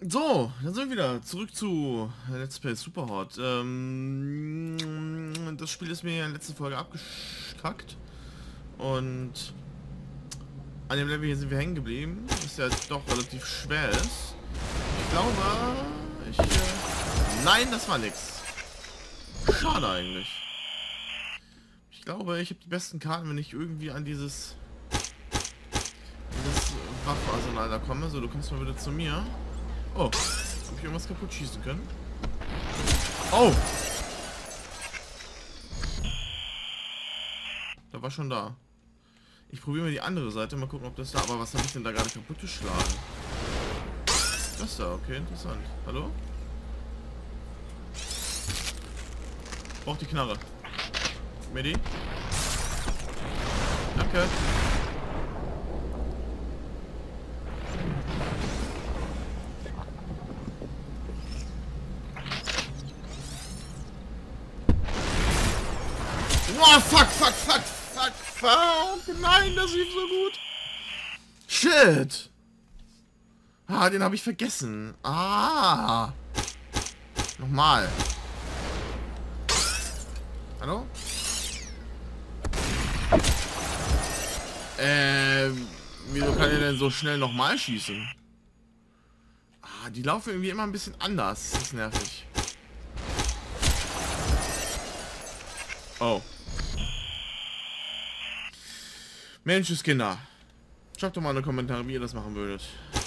So, dann sind wir wieder zurück zu Let's Play Superhot. Das Spiel ist mir in der letzten Folge abgekackt. Und an dem Level hier sind wir hängen geblieben, das ja doch relativ schwer ist. Ich glaube, nein, das war nix. Schade eigentlich. Ich glaube, ich habe die besten Karten, wenn ich irgendwie an dieses Waffenarsenal da komme. So, du kommst mal wieder zu mir. Oh, habe ich irgendwas kaputt schießen können? Oh! Da war schon da. Ich probiere mal die andere Seite, mal gucken, ob das da... Aber was habe ich denn da gerade kaputt geschlagen? Das da, okay, interessant. Hallo? Braucht die Knarre. Medi? Danke. Oh, fuck. Nein, das lief so gut. Shit. Ah, den habe ich vergessen. Ah. Nochmal. Hallo? Wieso kann er denn so schnell nochmal schießen? Ah, die laufen irgendwie immer ein bisschen anders. Das ist nervig. Oh. Menschenskinder. Schreibt doch mal in die Kommentare, wie ihr das machen würdet.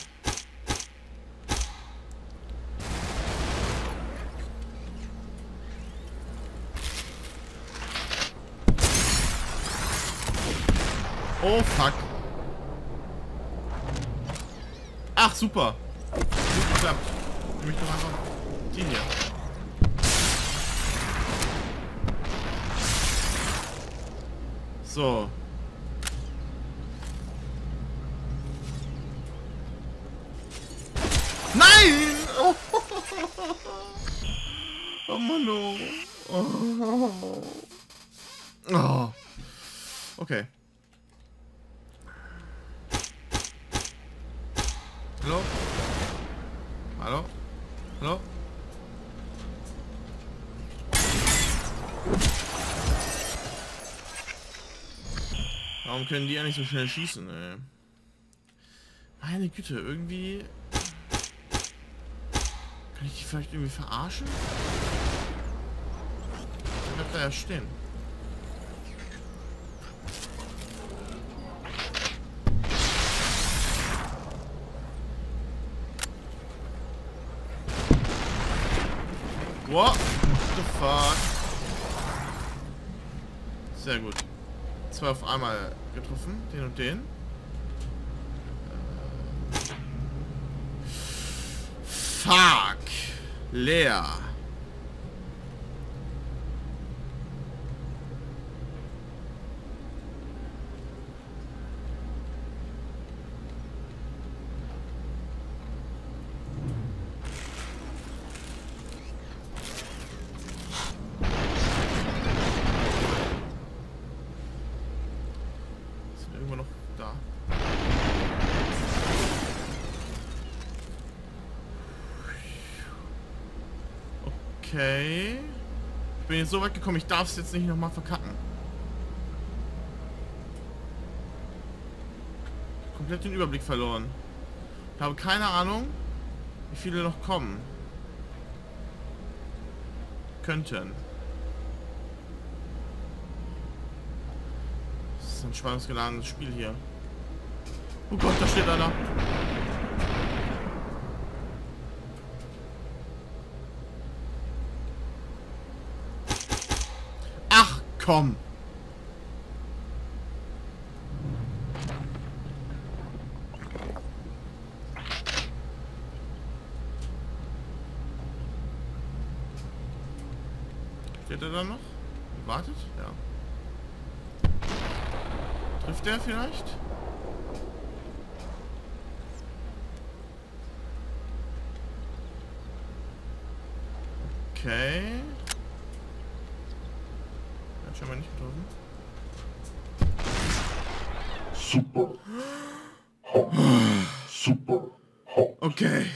Oh fuck. Ach super. Gut geklappt. Nimm mich doch einfach den hier. So. Nein! Oh, oh Mann, oh. Oh. Okay. Hallo? Hallo? Hallo? Warum können die ja nicht so schnell schießen, ey? Meine Güte, irgendwie... Kann ich die vielleicht irgendwie verarschen? Der bleibt da ja stehen. What the fuck? Sehr gut. Zwei auf einmal getroffen, den und den. Fuck! Leer. Sind irgendwo noch da? Okay. Ich bin jetzt so weit gekommen, ich darf es jetzt nicht nochmal verkacken. Komplett den Überblick verloren. Ich habe keine Ahnung, wie viele noch kommen könnten. Das ist ein spannungsgeladenes Spiel hier. Oh Gott, da steht einer. Ach, komm. Steht er da noch? Wartet? Ja. Trifft der vielleicht? Okay. Hat schon mal nicht getroffen. Super. Super. Okay.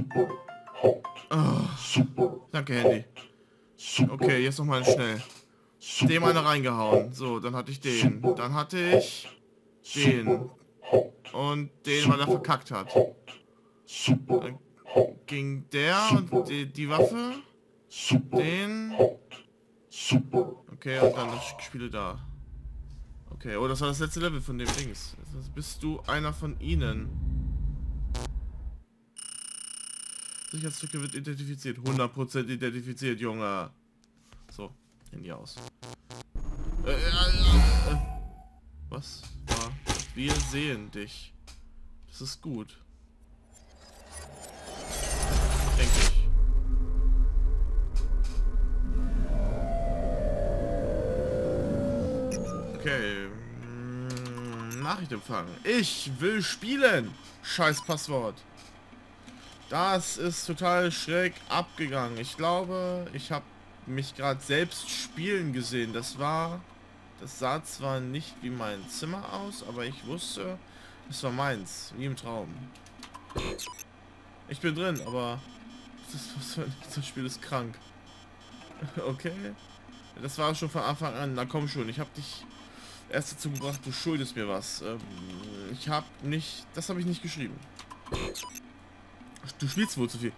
Oh. Danke, Handy. Okay, jetzt nochmal schnell. Dem eine reingehauen. So, dann hatte ich den. Dann hatte ich den. Und den, weil er verkackt hat. Dann ging der und die Waffe. Den. Okay, und dann das Spiele da. Okay, oh, das war das letzte Level von dem Dings. Das bist du einer von ihnen. Sicherheitslücke wird identifiziert. 100% identifiziert, Junge. So, Handy aus. Was war? Wir sehen dich. Das ist gut. Denke ich. Okay. Nachricht empfangen. Ich will spielen. Scheiß Passwort. Das ist total schräg abgegangen. Ich glaube, ich habe mich gerade selbst spielen gesehen. Das sah zwar nicht wie mein Zimmer aus, aber ich wusste, es war meins. Wie im Traum. Ich bin drin, aber das Spiel ist krank. Okay. Das war schon von Anfang an. Na komm schon, ich habe dich erst dazu gebracht, du schuldest mir was. Das habe ich nicht geschrieben. Ach, du spielst wohl zu viel.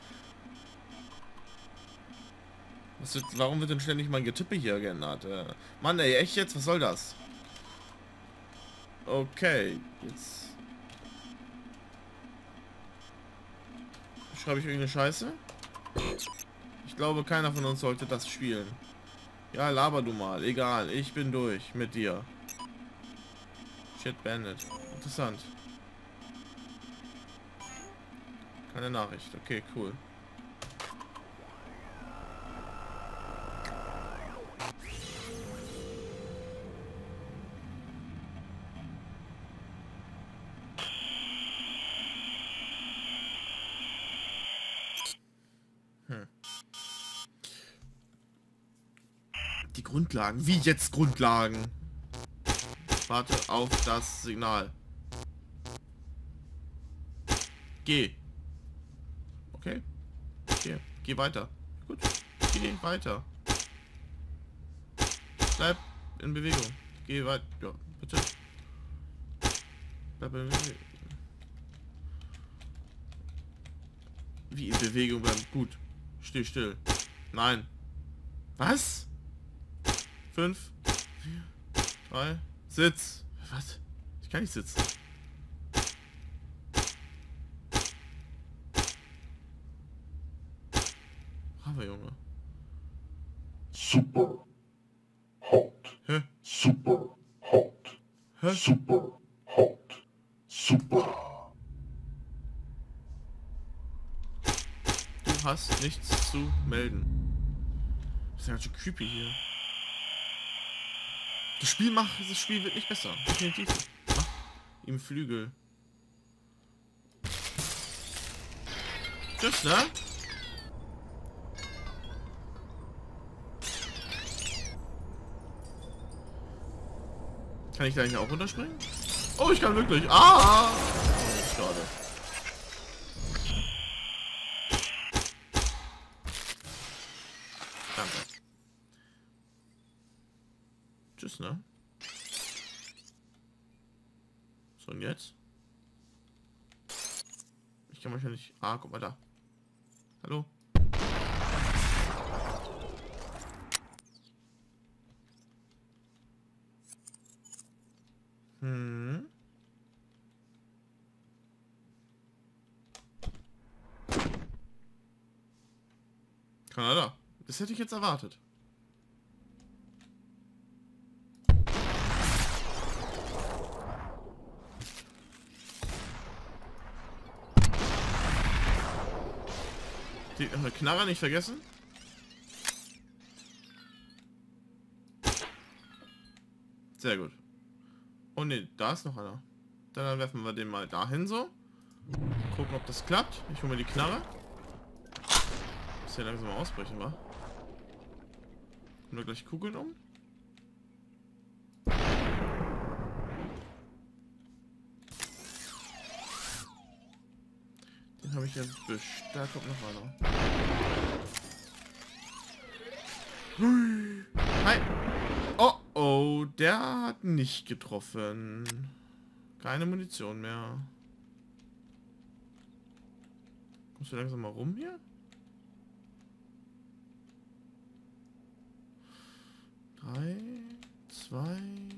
Warum wird denn ständig mein Getippe hier geändert? Mann, ey, echt jetzt? Was soll das? Okay, jetzt schreibe ich irgendeine Scheiße. Ich glaube, keiner von uns sollte das spielen. Ja, laber du mal. Egal, ich bin durch mit dir. Shit Bandit. Interessant. Keine Nachricht. Okay, cool. Die Grundlagen. Wie jetzt Grundlagen? Warte auf das Signal. Geh. Okay. Geh weiter. Gut. Geh weiter. Bleib in Bewegung. Geh weiter. Ja, bitte. Bleib in Bewegung. Wie in Bewegung bleiben? Gut. Steh still. Nein. Was? 5, 4, 3, Sitz. Was? Ich kann nicht sitzen. Bravo, Junge. Super hot. Hä? Super hot. Hä? Super hot. Super. Du hast nichts zu melden. Das ist ja ganz schön creepy hier. Das Spiel wird nicht besser. Definitiv. Mach ihm Flügel. Tschüss, ne? Kann ich da nicht auch runterspringen? Oh, ich kann wirklich. Ah! Schade. Danke. Tschüss, ne? So, und jetzt? Ich kann wahrscheinlich... Ah, guck mal da. Hallo? Kanada. Das hätte ich jetzt erwartet. Die Knarre nicht vergessen. Sehr gut. Oh ne, da ist noch einer. Dann werfen wir den mal dahin so. Gucken, ob das klappt. Ich hole mir die Knarre. Muss ja langsam mal ausbrechen, wa? Nur gleich Kugeln um. Den habe ich erwischt. Da kommt noch einer. Hi. Oh, oh, der hat nicht getroffen. Keine Munition mehr. Kommst du langsam mal rum hier? Drei, zwei,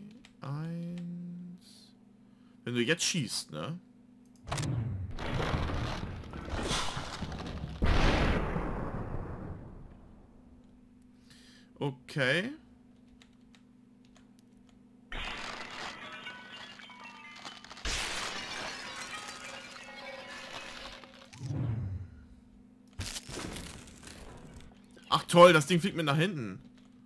eins. Wenn du jetzt schießt, ne? Okay. Ach toll, das Ding fliegt mir nach hinten.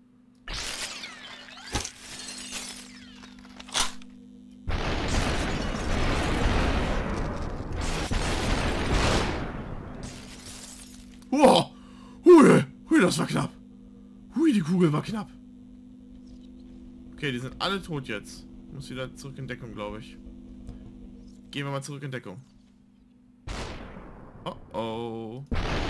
Wow. Hui, hui, das war knapp. Hui, die Kugel war knapp. Okay, die sind alle tot jetzt. Muss wieder zurück in Deckung, glaube ich. Gehen wir mal zurück in Deckung. Oh oh.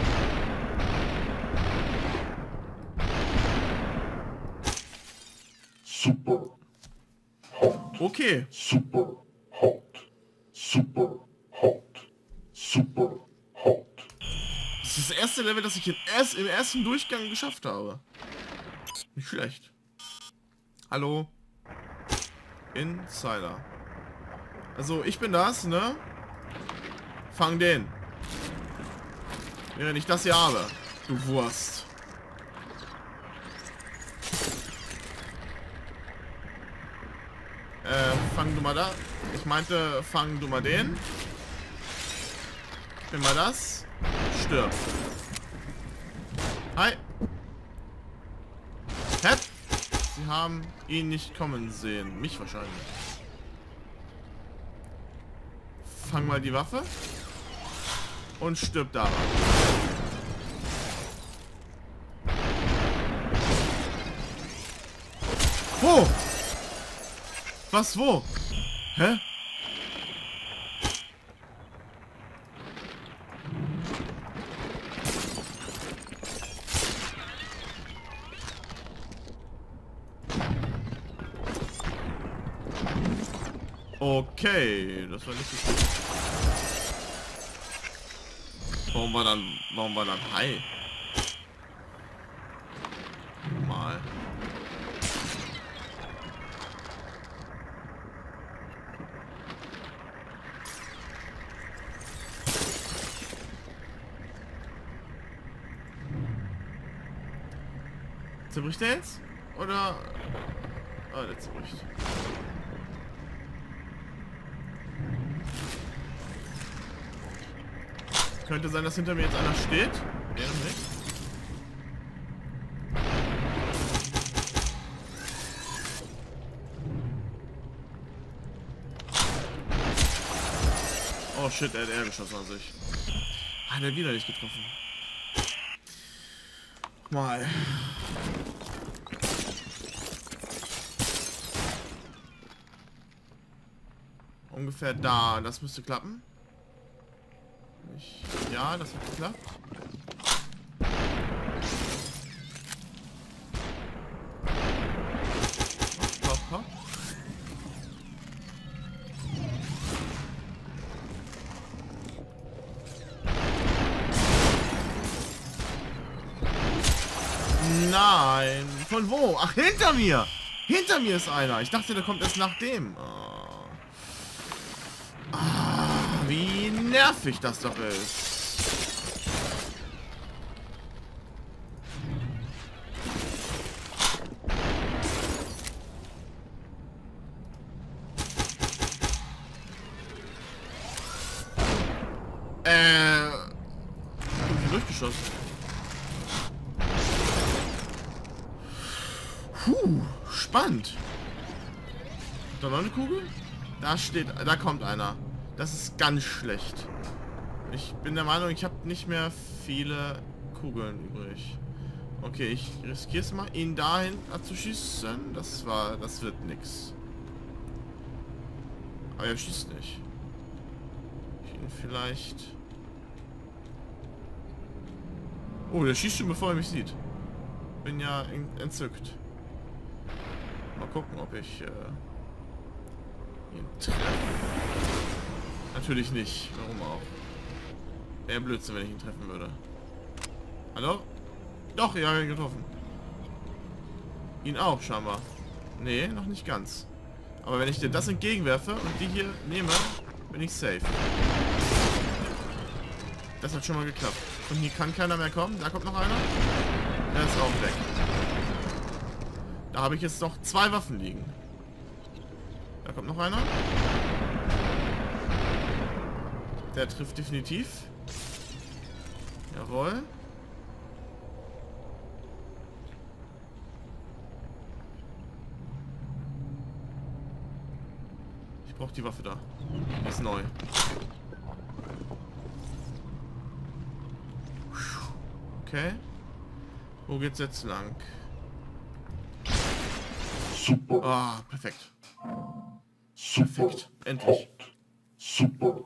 Super hot. Okay. Super hot. Super hot. Super hot. Das ist das erste Level, das ich im ersten Durchgang geschafft habe. Nicht schlecht. Hallo. Insider. Also, ich bin das, ne? Fang den. Während ich das hier habe. Du Wurst. Fang du mal da. Ich meinte, fang du mal den. Nimm mal das. Stirb. Hi. Hep. Sie haben ihn nicht kommen sehen. Mich wahrscheinlich. Fang mal die Waffe. Und stirb daran. Wo? Was, wo? Hä? Okay, das war nicht so gut. Warum war dann Hi? Mal. Zerbricht der jetzt? Oder? Ah, der zerbricht. Könnte sein, dass hinter mir jetzt einer steht. Wäre nicht. Oh shit, er hat eher geschossen als ich. Hat er wieder nicht getroffen. Mal. Ungefähr da. Das müsste klappen. Ja, das hat geklappt. Hopp, hopp. Nein. Von wo? Ach, hinter mir. Hinter mir ist einer. Ich dachte, der kommt erst nach dem. Oh. Ah, wie nervig das doch ist. Durchgeschossen. Spannend. Da noch eine Kugel? Da steht, da kommt einer. Das ist ganz schlecht. Ich bin der Meinung, ich habe nicht mehr viele Kugeln übrig. Okay, ich riskiere es mal, ihn dahin zu schießen. Das wird nix. Aber er schießt nicht. Ich ihn vielleicht Oh, der schießt schon, bevor er mich sieht. Bin ja entzückt. Mal gucken, ob ich ihn treffe. Natürlich nicht. Warum auch? Wäre Blödsinn, wenn ich ihn treffen würde. Hallo? Doch, ja, getroffen. Ihn auch, scheinbar. Nee, noch nicht ganz. Aber wenn ich dir das entgegenwerfe und die hier nehme, bin ich safe. Das hat schon mal geklappt. Und hier kann keiner mehr kommen. Da kommt noch einer. Der ist auch weg. Da habe ich jetzt noch 2 Waffen liegen. Da kommt noch einer. Der trifft definitiv. Jawohl. Ich brauche die Waffe da. Die ist neu. Okay. Wo geht's jetzt lang? Super. Ah, perfekt. Super. Perfekt. Endlich. Super.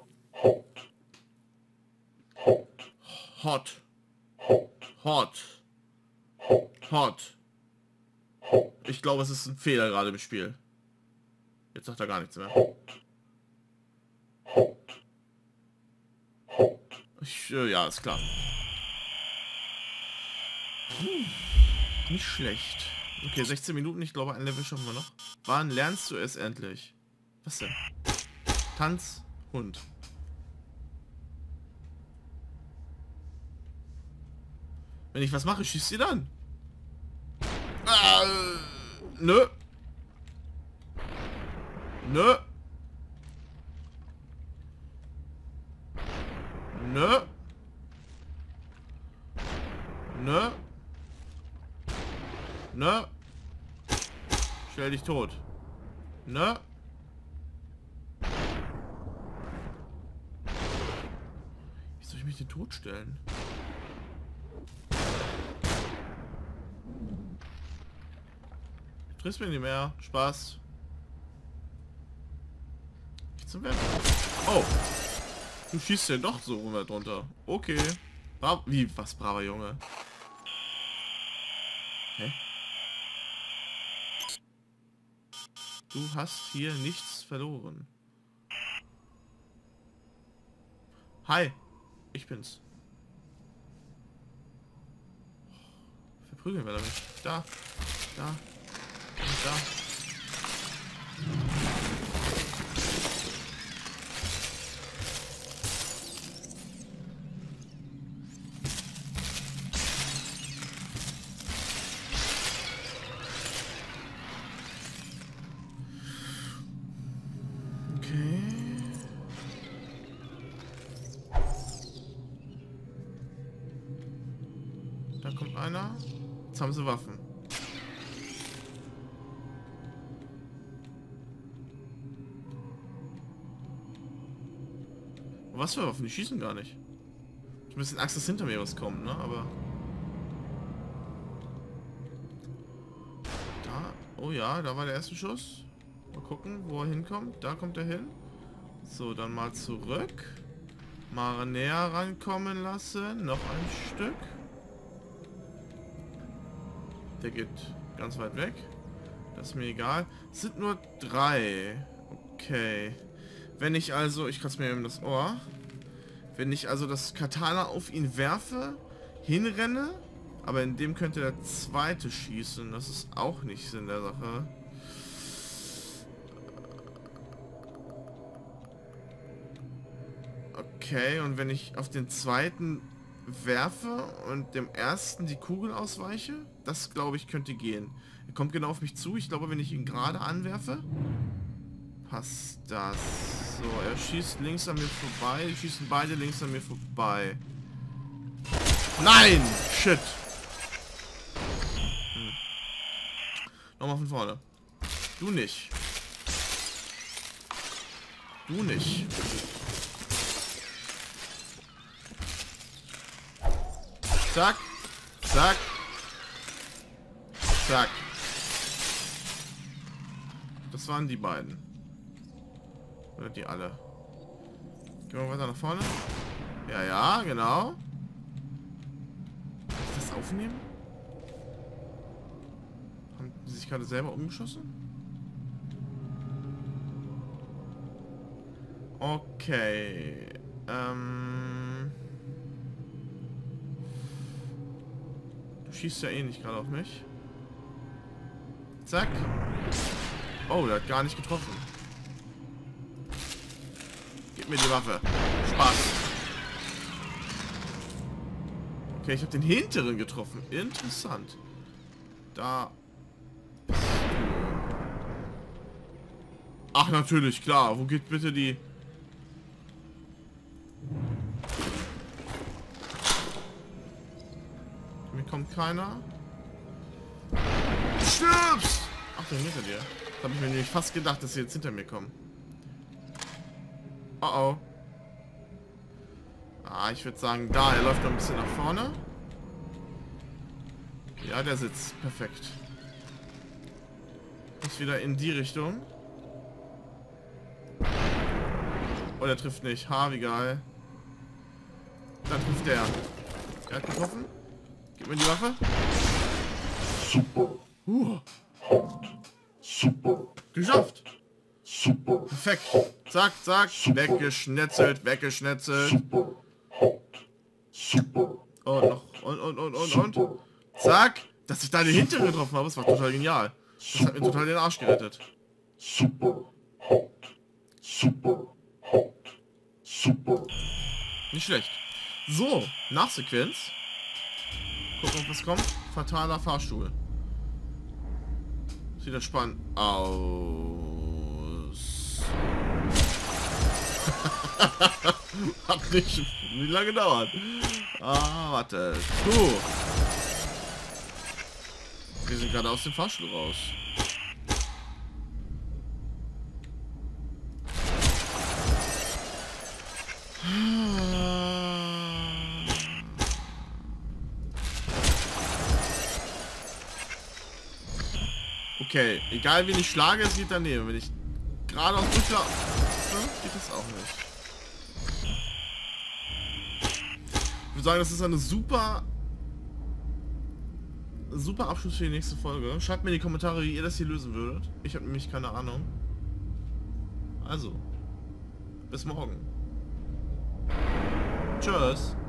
Hot. Hot. Hot. Hot. Ich glaube, es ist ein Fehler gerade im Spiel. Jetzt sagt er gar nichts mehr. Ja, ist klar. Nicht schlecht. Okay, 16 Minuten. Ich glaube, ein Level schaffen wir noch. Wann lernst du es endlich? Was denn? Tanz, Hund. Wenn ich was mache, schießt sie dann. Nö. Nö. Nö. Nö. Nö. Stell dich tot. Nö. Wie soll ich mich denn totstellen? Triffst mir nicht mehr. Spaß. Nicht zum Werfen. Oh. Du schießt ja doch so rum drunter. Okay. Wie? Was, braver Junge? Hä? Du hast hier nichts verloren. Hi. Ich bin's. Verprügeln wir damit. Da. Da. Und da. Okay. Da kommt einer. Jetzt haben sie Waffen. Was für Waffen? Die schießen gar nicht. Ich hab ein bisschen Angst, dass hinter mir was kommt, ne? Aber... Da... Oh ja, da war der erste Schuss. Mal gucken, wo er hinkommt. Da kommt er hin. So, dann mal zurück. Mal näher rankommen lassen. Noch ein Stück. Der geht ganz weit weg. Das ist mir egal. Es sind nur 3. Okay. Wenn ich also... Ich kratze mir eben das Ohr. Wenn ich also das Katana auf ihn werfe, hinrenne, aber in dem könnte der zweite schießen. Das ist auch nicht Sinn der Sache. Okay, und wenn ich auf den zweiten werfe und dem ersten die Kugel ausweiche, das glaube ich könnte gehen. Er kommt genau auf mich zu. Ich glaube, wenn ich ihn gerade anwerfe, passt das. So, er schießt links an mir vorbei. Die schießen beide links an mir vorbei. Nein! Shit! Nochmal von vorne. Du nicht. Du nicht. Zack. Zack. Zack. Das waren die beiden. Oder die alle. Gehen wir weiter nach vorne. Ja, ja, genau. das aufnehmen? Haben die sich gerade selber umgeschossen? Okay. Du schießt ja eh nicht gerade auf mich. Zack. Oh, der hat gar nicht getroffen. Gib mir die Waffe. Spaß. Okay, ich habe den hinteren getroffen. Interessant. Da. Ach, natürlich, klar. Wo geht bitte die... Mir kommt keiner. Stirbst! Ach, der hinter dir. Da habe ich mir nämlich fast gedacht, dass sie jetzt hinter mir kommen. Oh oh. Ah, ich würde sagen, da. Er läuft noch ein bisschen nach vorne. Ja, der sitzt. Perfekt. Muss wieder in die Richtung. Oh, der trifft nicht. Ha, wie geil. Da trifft der. Er hat getroffen. Gib mir die Waffe. Super. Hot. Super. Geschafft. Super. Perfekt. Zack, zack. Weggeschnetzelt, weggeschnetzelt. Super. Hot. Super. Und noch. Und. Zack. Dass ich da den hinteren getroffen habe, das war total genial. Das hat mir total den Arsch gerettet. Super. Hot. Super. Hot. Super. Nicht schlecht. So, Nachsequenz. Gucken, ob was kommt. Fataler Fahrstuhl. Sieht das spannend aus. Hat nicht lange gedauert. Ah, warte. So. Wir sind gerade aus dem Fahrstuhl raus. Okay, egal wen ich schlage, es geht daneben. Wenn ich geradeaus durchlaufe, geht das auch nicht. Ich würde sagen, das ist eine super Abschluss für die nächste Folge. Schreibt mir in die Kommentare, wie ihr das hier lösen würdet. Ich habe nämlich keine Ahnung. Also, bis morgen. Tschüss.